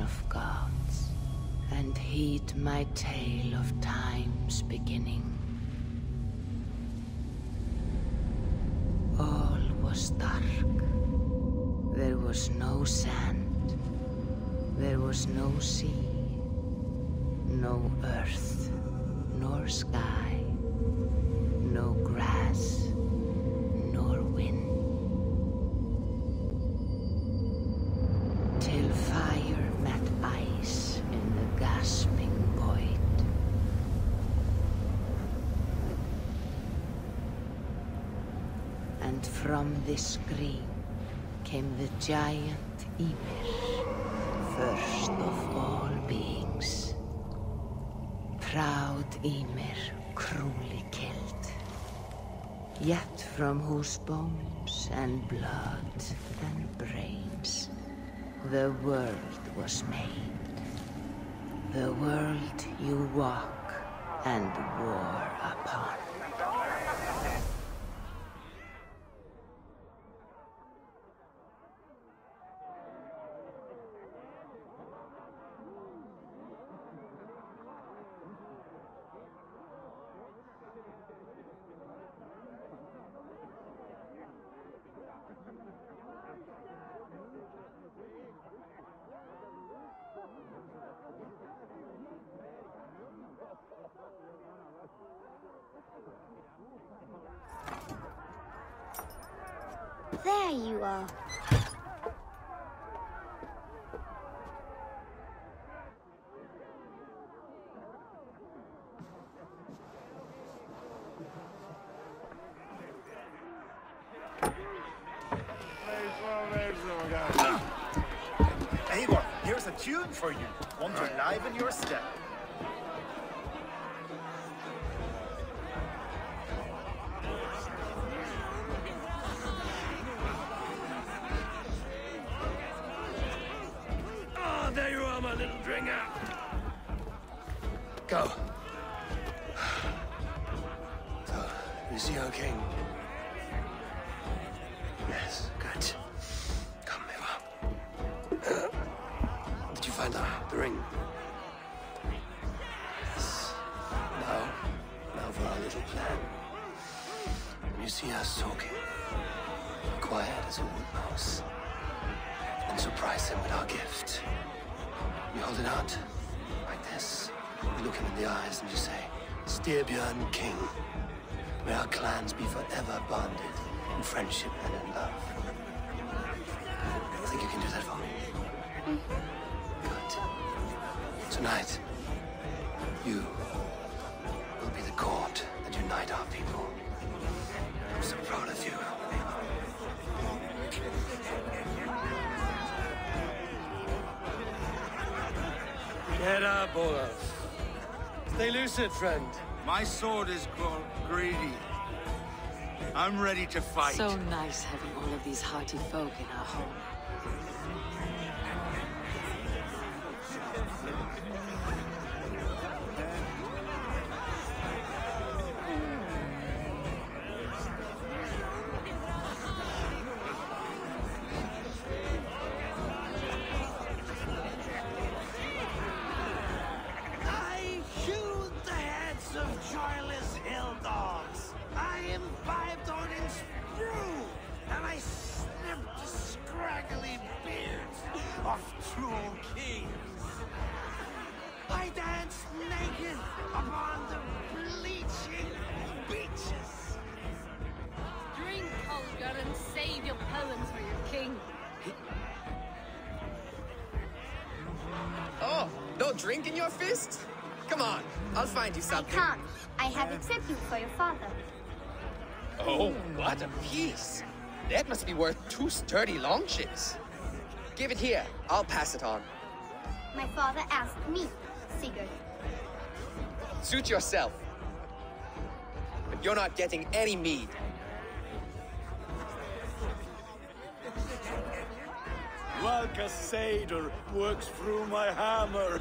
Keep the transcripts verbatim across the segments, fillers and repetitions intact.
of gods, and heed my tale of time's beginning. All was dark. There was no sand. There was no sea. No earth, nor sky. No grass, nor wind. Till fire met ice in the gasping void. And from this scream came the giant Ymir, first of all beings. Proud Ymir, cruelly killed. Yet from whose bones and blood and brains the world was made. The world you walk and war upon. There you are. Eivor, here's a tune for you. Want to liven your step. Oh, there you are, my little dringer. Go. So, you see our king? Yes, good. Come, Eivor. Uh, did you find the, the ring? Yes. Now, now for our little plan. When you see us talking, quiet as a wood mouse, and surprise him with our gift. You hold it out, like this. You look him in the eyes and you say, Styrbjörn King, may our clans be forever bonded in friendship and in love. I think you can do that for me. Good. Tonight, you will be the cord that unite our people. I'm so proud of you, Eivor. Get up, Olaf. Stay lucid, friend. My sword is called Greedy. I'm ready to fight. So nice having all of these hearty folk in our home. I hewed the heads of joyless hill dogs. I imbibed Odin's brew, and I snipped the scraggly beards of true kings. I danced naked upon the bleaching beaches. Drink, Holger, and save your poems for your king. Oh, no drink in your fist? Come on, I'll find you I something. can't. I have a tribute for your father. Oh, what a piece. That must be worth two sturdy longships. Give it here. I'll pass it on. My father asked me, Sigurd. Suit yourself. But you're not getting any mead. Like a satyr works through my hammer.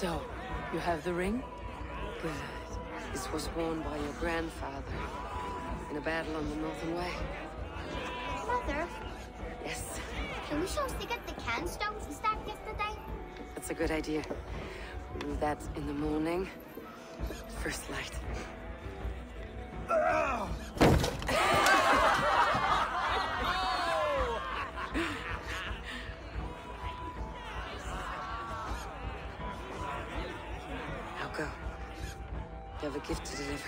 So, you have the ring? Good. This was worn by your grandfather in a battle on the Northern Way. Mother, Yes, can we show Sigurd the can stones we stacked yesterday? that's a good idea. We'll do that in the morning. First light. Now go. You have a gift to deliver.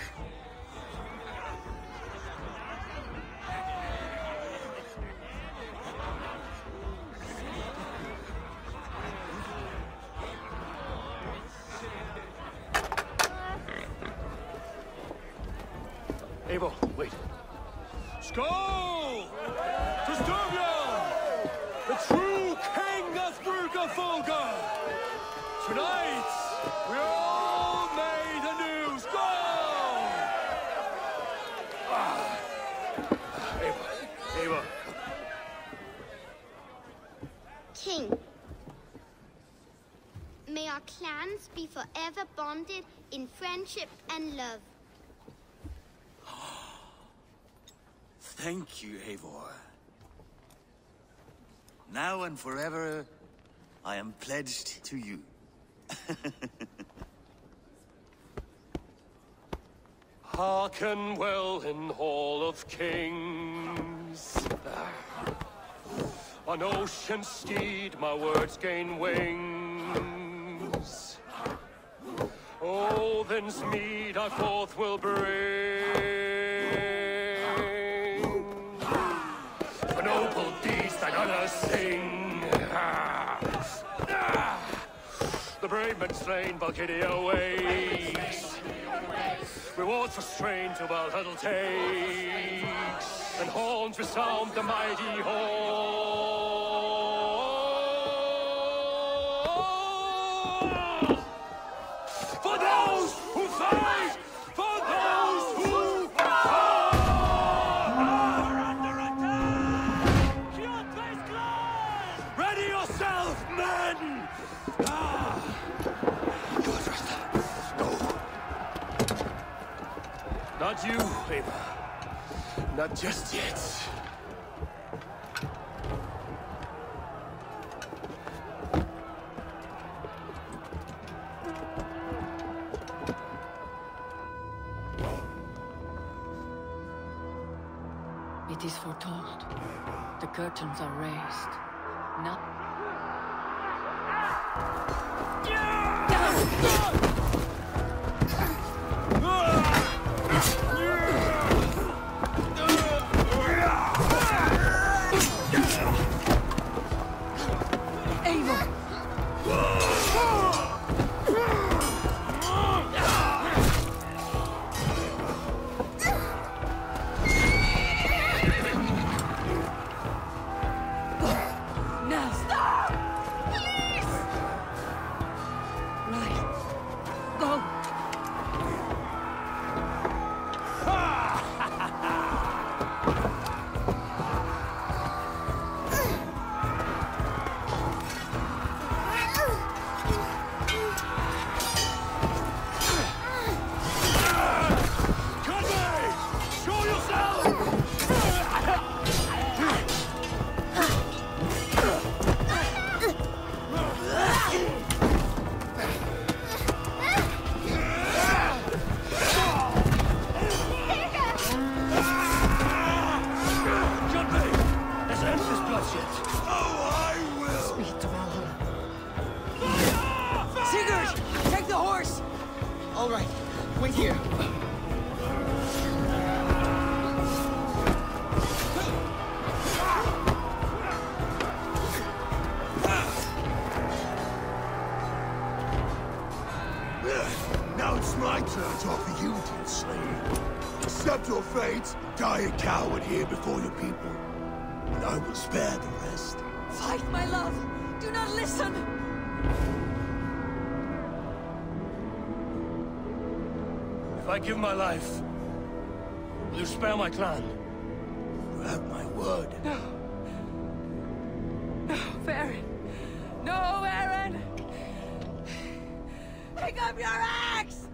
Eivor, wait. Skål! To Styrbjörn! The true king of Bruggerfolga! Tonight, we all made anew. Skål! Ah. Eivor, Eivor. King, may our clans be forever bonded in friendship and love. Thank you, Eivor. Now and forever, I am pledged to you. Hearken well in Hall of Kings. On ocean steed, my words gain wings. Odin's mead I forth will bring. For noble deeds that honor sing. The brave men slain, Valkyria wakes. Rewards for strain to Valhalla takes. And horns resound the mighty hall. For those who fight! For those who fight! Are under attack! Your place closed! Ready yourself, men! Ah. You are first. Go. Not you, Eivor. Not just yet. It is foretold. The curtains are raised. Now. All right, wait here. Now it's my turn to offer you, dear slave. Accept your fate, die a coward here before your people, and I will spare the rest. Fight, my love! Do not listen! If I give my life, will you spare my clan? You have my word. No. No, Baron. No, Baron! up your axe!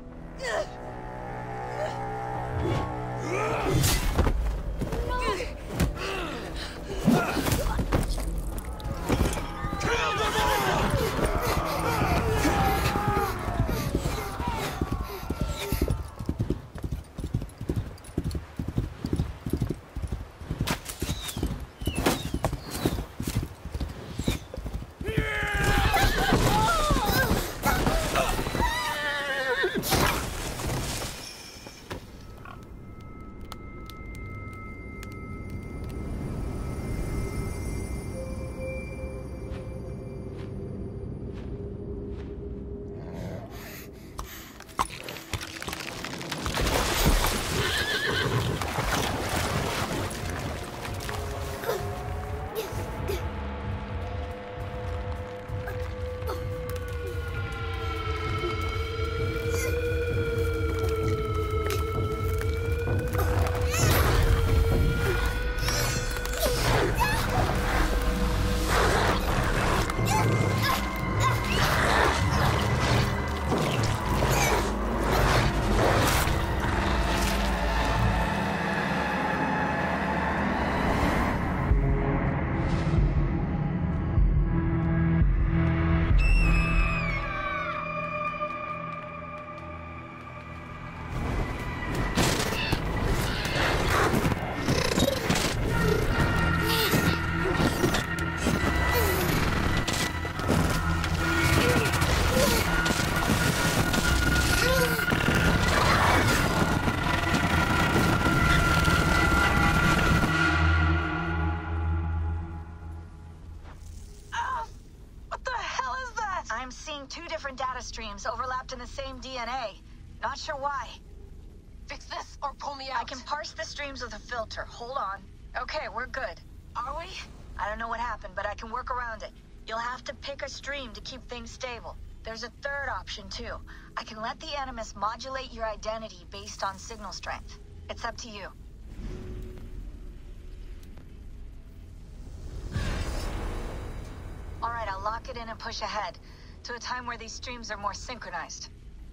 Streams overlapped in the same D N A. Not sure why. Fix this or pull me out. I can parse the streams with a filter. Hold on. Okay, we're good. Are we? I don't know what happened, but I can work around it. You'll have to pick a stream to keep things stable. There's a third option, too. I can let the Animus modulate your identity based on signal strength. It's up to you. All right, I'll lock it in and push ahead to a time where these streams are more synchronized.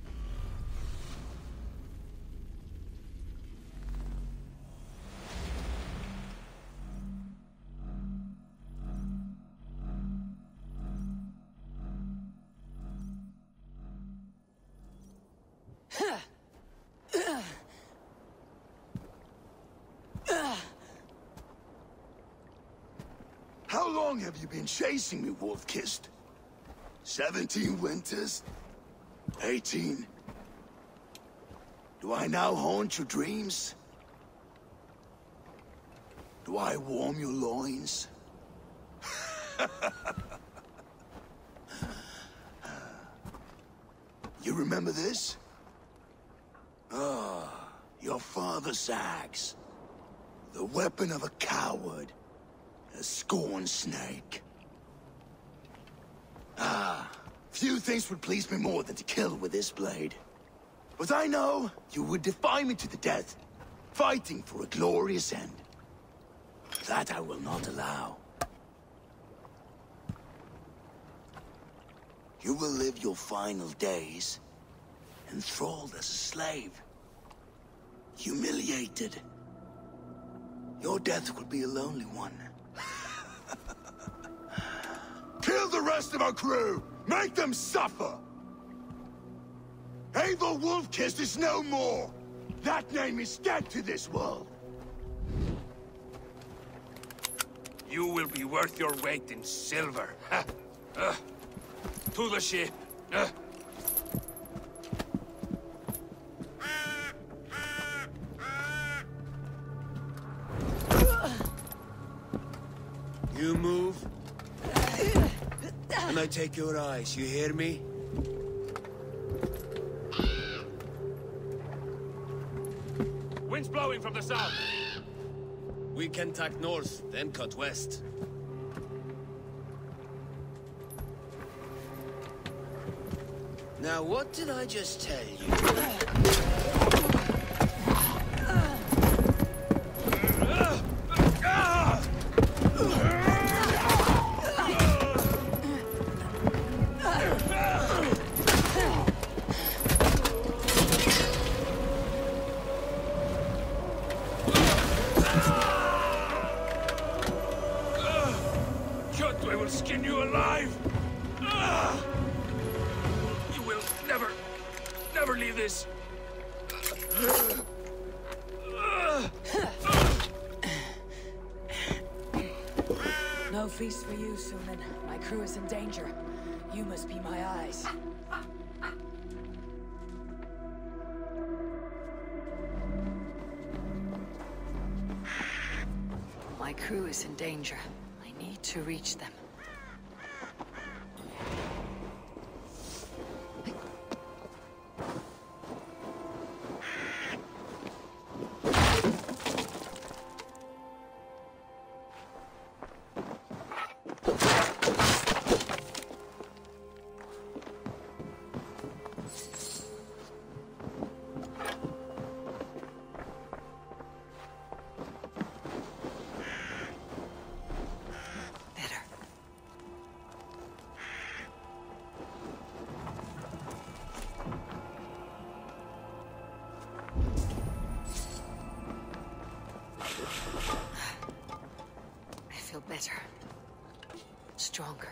How long have you been chasing me, Wolf-Kissed? Seventeen winters? Eighteen? Do I now haunt your dreams? Do I warm your loins? You remember this? Ah, your father's axe. The weapon of a coward. A scorned snake. Ah, few things would please me more than to kill with this blade. But I know you would defy me to the death, fighting for a glorious end. That I will not allow. You will live your final days enthralled as a slave. Humiliated. Your death will be a lonely one. Kill the rest of our crew! Make them suffer! Eivor Wolf-Kissed is no more! That name is dead to this world! You will be worth your weight in silver. uh, to the ship. Uh. You move, and I take your eyes, you hear me? Wind's blowing from the south. We can tack north, then cut west. Now, what did I just tell you? alive! Ah! You will never, never leave this. No feast for you, Suman. My crew is in danger. You must be my eyes. My crew is in danger. I need to reach them. Better. Stronger.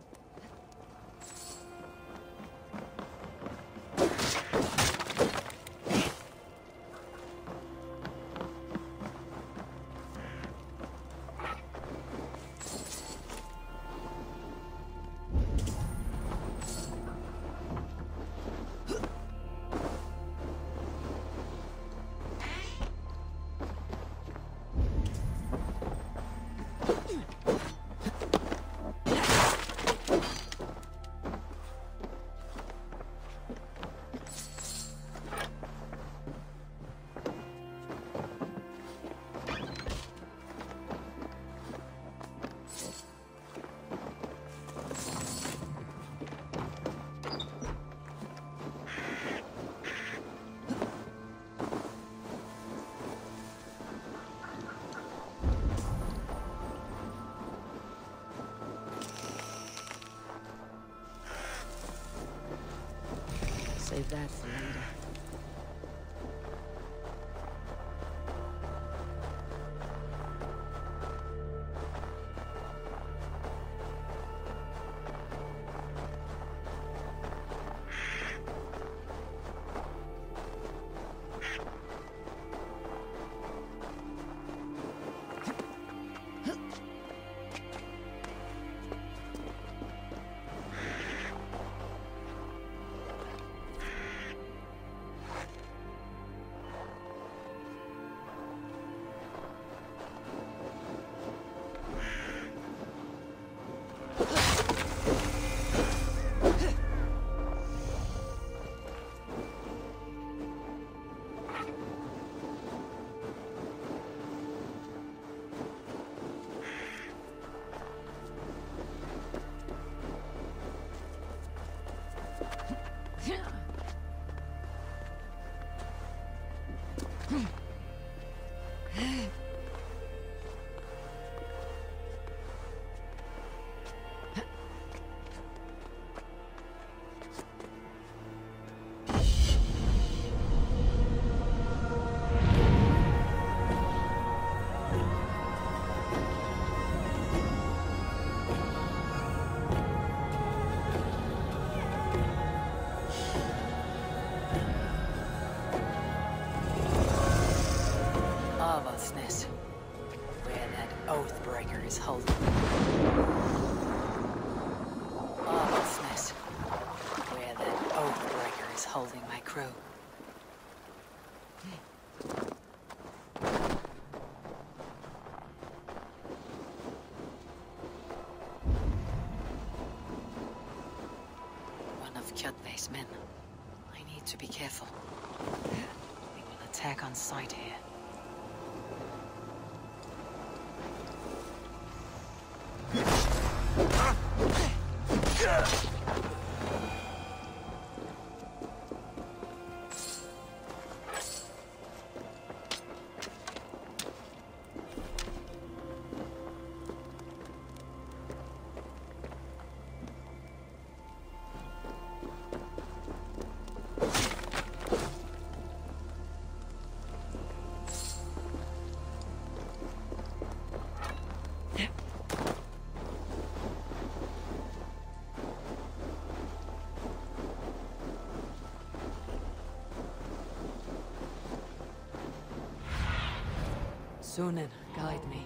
Save that for later. Avosnes, where that Oathbreaker is holding. Avosnes, where that Oathbreaker is holding my crew. One of Kjotve's men. I need to be careful. We will attack on sight here. Sunan, guide me.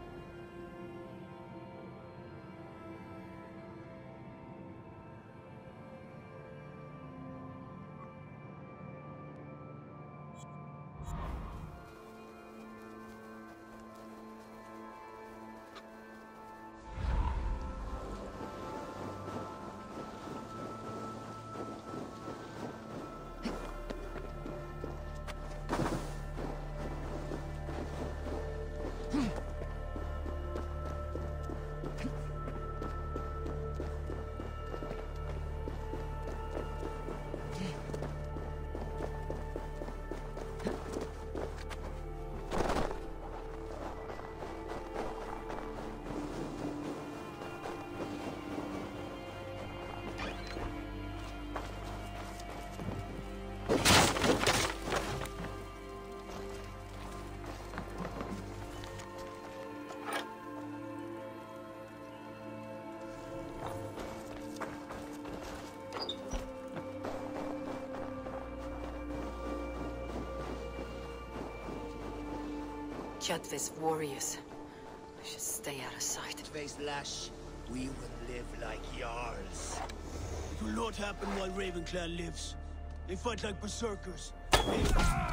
Kjotve's warriors. I should stay out of sight. Face lash, we will live like Jarls. It will not happen while Ravenclan lives. They fight like berserkers. They...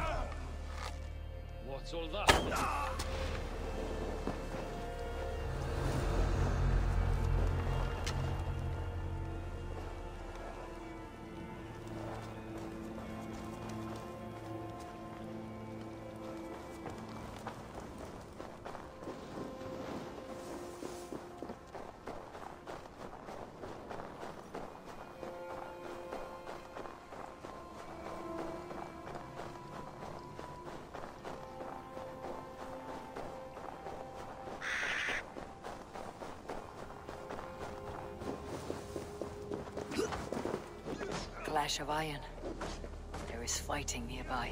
What's all that? Clash of Iron. There is fighting nearby.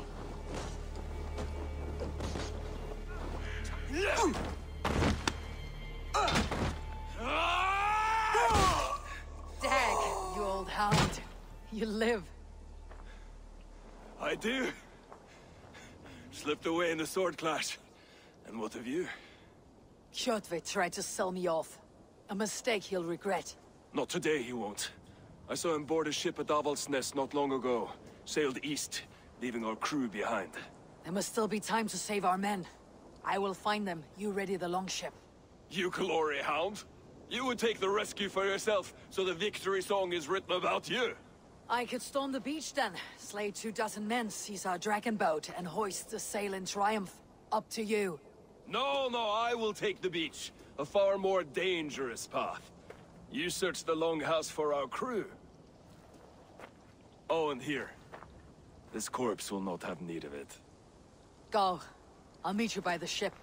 Dag, you old hound. You live. I do. Slipped away in the sword clash. And what of you? Kjotve tried to sell me off. A mistake he'll regret. Not today, he won't. I saw him board a ship at Avaldsnes not long ago. Sailed east, leaving our crew behind. There must still be time to save our men. I will find them. You ready the longship. You glory hound? You would take the rescue for yourself, so the victory song is written about you. I could storm the beach then, slay two dozen men, seize our dragon boat, and hoist the sail in triumph. Up to you. No, no, I will take the beach. A far more dangerous path. You search the longhouse for our crew. Oh, and here. This corpse will not have need of it. Go. I'll meet you by the ship.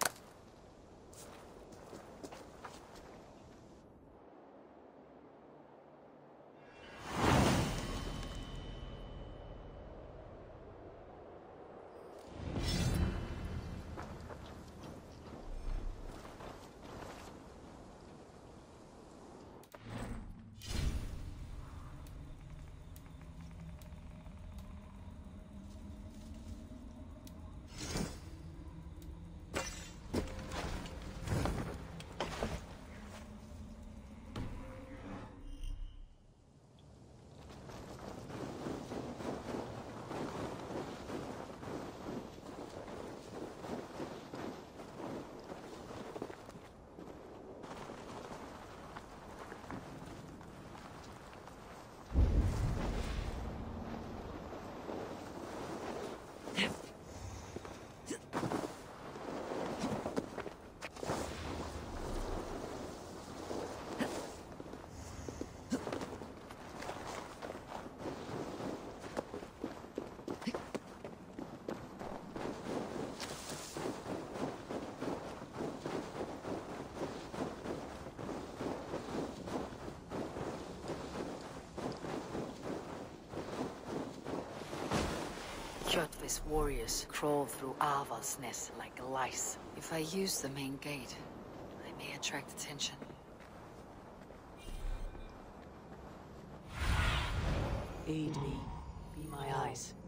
Kjotve's warriors crawl through Avaldsnes like lice. If I use the main gate, I may attract attention. Aid me. Be my eyes.